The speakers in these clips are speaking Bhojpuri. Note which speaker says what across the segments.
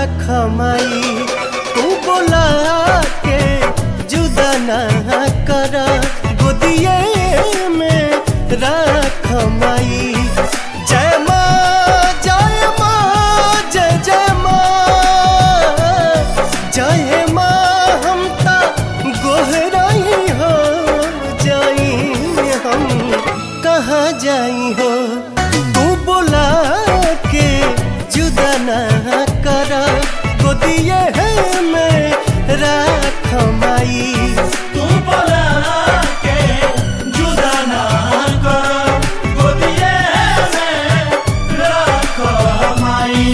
Speaker 1: खमाई तू बोला के जुदा ना करा गोदिए में राख माई। जय माँ जय माँ जय जय माँ जय माँ हम ता गोहराई हो जाई हम कहाँ जाई हो तू बोला के जुदा ना करा गोदिए में राख माई।
Speaker 2: तू बोला के जुदा ना करा गोदिए में राख माई।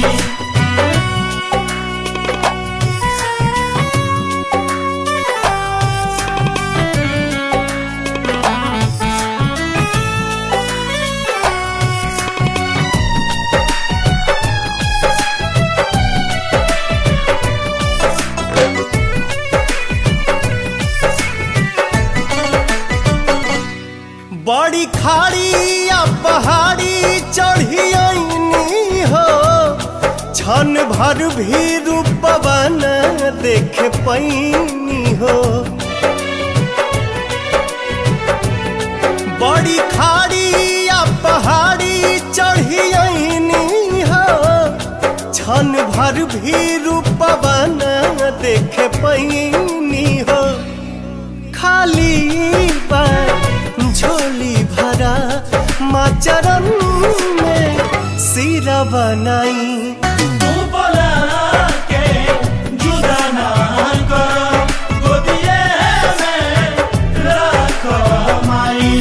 Speaker 1: बड़ी खाड़ी या पहाड़ी चढ़ी आईनी हो क्षण भर भी रूपवा न देख पैनी हो। बड़ी खाड़ी या पहाड़ी चढ़ी आईनी हो क्षण भर भी रूपवा न देख पैनी हो। खाली बार झोली भरा माँ चरण में सिरा बनाई।
Speaker 2: तू बोला के जुदा ना करा गोदिए में राख माई।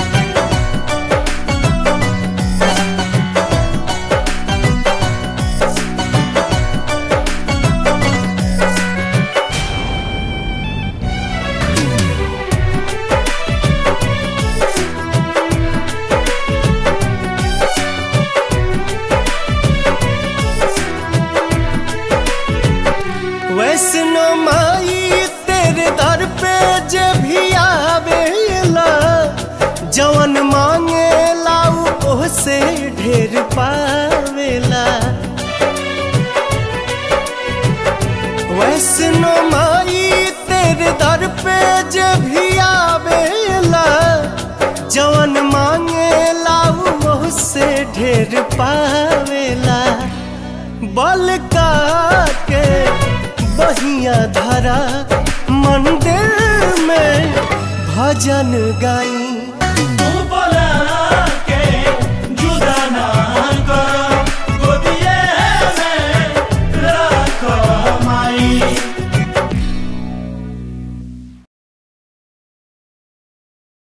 Speaker 1: वैष्णो माई तेरे दर पे जे भी आवेला जवन मांगेला ओसे ढेर पावेला। वैष्णो माई तेरे दर पे जे भी आवेला जवन मांगेला ओसे ढेर पावेला। बल का के बहिया धरा मंदिर में भजन गाई।